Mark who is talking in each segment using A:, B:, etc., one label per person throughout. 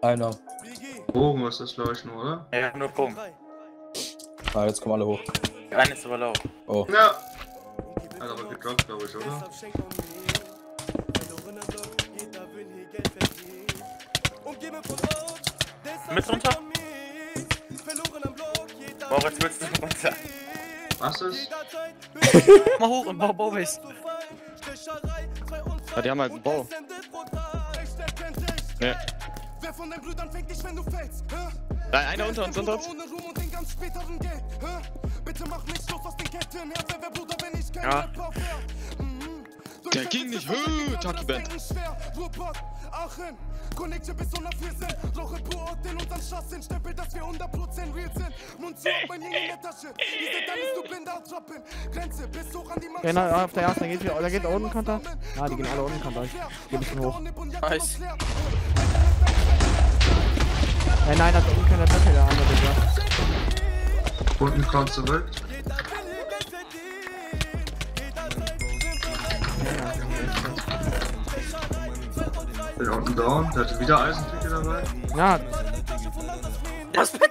A: Einer.
B: Bogen muss das leuchten, oder?
C: Ja, nur Bogen.
A: Ah, jetzt kommen alle hoch.
C: Der eine ist aber low.
A: Oh.
B: Ja. Hat aber gedroppt, glaube ich, oder?
C: Mit runter? Boah, jetzt willst du runter.
B: Was ist?
D: Mal hoch und bau Base.
E: Ja, die haben halt einen Bau. Ja. Da einer unter uns.
D: Ja.
E: Der ging nicht. Chucky Band.
F: Connecte bis 104 sind, rauche pur in unseren Straßen, Stempel, dass wir 100% real sind. Mund zu, mein Ding in der Tasche, ihr seid alles nur blinde Attrappen. Grenze bis hoch an die Macht.
G: Genau, auf der ersten, da geht unten Konter. Ja, die gehen alle unten Konter. Ich geh ein bisschen hoch.
D: Nice.
G: Nein, da unten kann der Deckel, der andere, Digga.
B: Unten kommt zurück. Bin unten down, der hatte wieder Eisenpicke dabei.
G: Ja.
D: Was weg?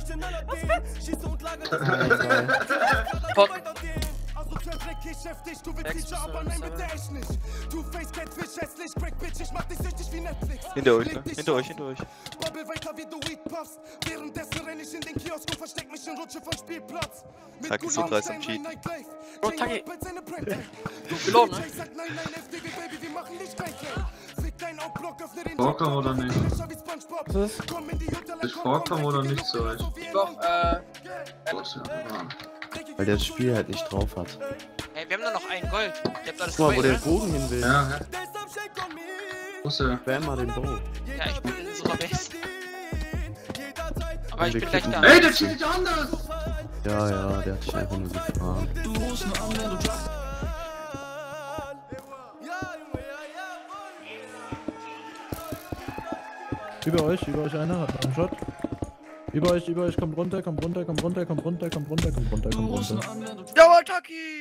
E: Hinter euch, ne? Hinter euch. Taki ist so dreist am Cheat.
D: Bro, Taki. Gelohnt, ne?
B: Vorkommen oder nicht?
G: Was ist?
B: Ich vorkommen oder nicht so recht?
D: Doch,
H: Weil der das Spiel halt nicht drauf hat.
I: Ey, wir haben nur noch ein Gold. Ihr habt alles
H: Guck mal, wo der
I: ne?
H: Bogen hin will.
B: Ja, hä? Wo ist der?
H: Spam mal den Bow.
I: Ja, ich bin in unserer Base. Aber ich bin gleich da.
B: Ey, der cheatet anders!
H: Ja, der hat sich einfach nur gefahren.
G: Über euch einer, hat einen Shot. Über euch, kommt runter.
D: Jawohl, Taki!